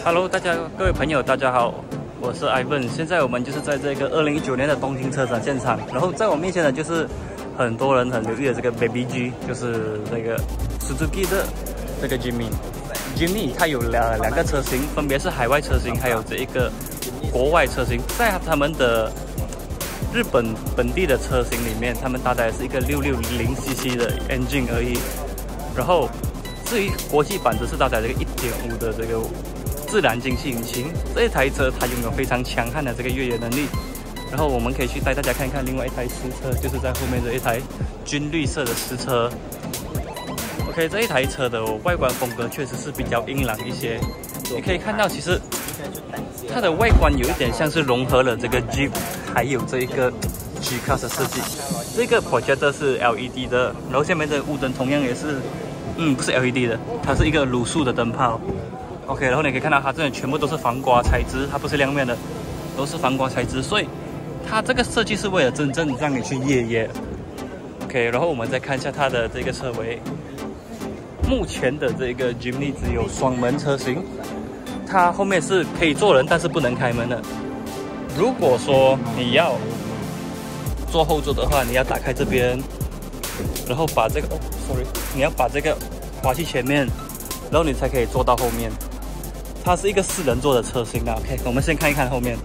Hello， 各位朋友，大家好，我是 Ivan。现在我们就是在这个2019年的东京车展现场，然后在我面前的就是很多人很留意的这个 Baby G， 就是那个 Suzuki 的这个 Jimny。Jimny 它有两个车型，分别是海外车型，还有这一个国外车型。在他们的日本本地的车型里面，他们搭载的是一个660cc的 engine 而已。然后至于国际版，则是搭载这个1.5的这个自然进气引擎。这一台车它拥有非常强悍的这个越野能力。然后我们可以去带大家看一看另外一台实车，就是在后面的一台军绿色的实车。OK， 这一台车的外观风格确实是比较英朗一些。你可以看到，其实它的外观有一点像是融合了这个 Jeep 还有这一个 G-Class 的设计。这个 projector 是 LED 的，然后下面的雾灯同样也是，不是 LED 的，它是一个卤素的灯泡。OK， 然后你可以看到它这里全部都是防刮材质，它不是亮面的，都是防刮材质，所以它这个设计是为了真正让你去越野。OK， 然后我们再看一下它的这个车尾。目前的这个 Jimny 只有双门车型，它后面是可以坐人，但是不能开门的。如果说你要坐后座的话，你要打开这边，然后把这个你要把这个滑去前面，然后你才可以坐到后面。它是一个4人座的车型啊。OK， 我们先看一看后面。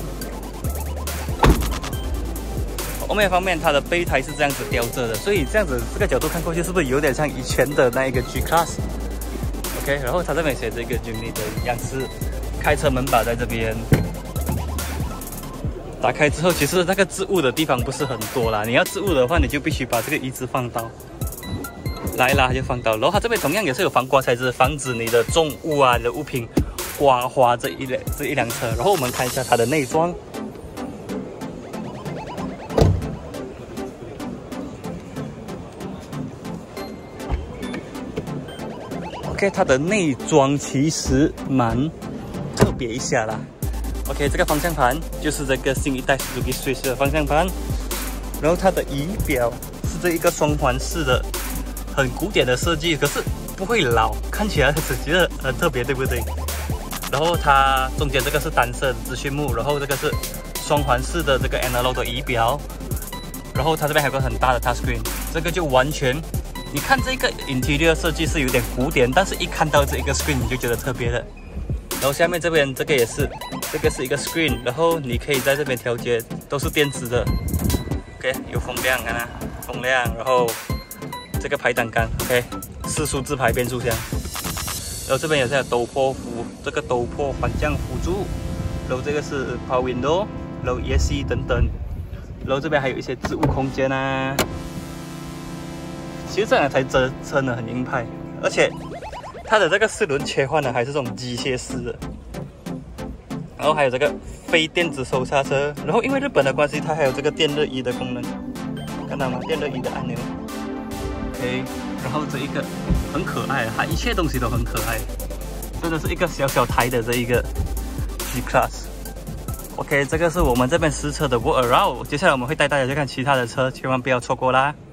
后面方面，它的备胎是这样子吊着的，所以这样子这个角度看过去，是不是有点像以前的那一个 G-Class？ OK， 然后它这边写这个 Jimny 的样式，开车门把在这边。打开之后，其实那个置物的地方不是很多啦。你要置物的话，你就必须把这个椅子放倒，拉一拉就放倒。然后它这边同样也是有防刮材质，防止你的重物啊、你的物品刮花这一辆车。然后我们看一下它的内装。OK， 它的内装其实蛮特别一下啦。OK， 这个方向盘就是这个新一代 Suzuki Swift 的方向盘，然后它的仪表是这一个双环式的，很古典的设计，可是不会老，看起来只觉得很特别，对不对？然后它中间这个是单色的资讯幕，然后这个是双环式的这个 analog 的仪表，然后它这边还有个很大的 touchscreen， 这个就完全。你看这个 interior 设计是有点古典，但是一看到这一个 screen 你就觉得特别的。然后下面这边这个也是，这个是一个 screen， 然后你可以在这边调节，都是电子的。OK， 有风量啊，风量，然后这个排挡杆 ，OK， 4速自排变速箱。然后这边也是有陡坡缓降辅助，然后这个是 Power Window， 然后 ESC 等等，然后这边还有一些置物空间啊。其实这两台车真的很硬派，而且它的这个4轮切换呢还是这种机械式的，然后还有这个非电子手刹车，然后因为日本的关系，它还有这个电热椅的功能，看到吗？电热椅的按钮 ，OK， 然后这一个很可爱，它一切东西都很可爱，真的是一个小小台的这一个 G-Class。OK， 这个是我们这边实车的 walk around， 接下来我们会带大家去看其他的车，千万不要错过啦。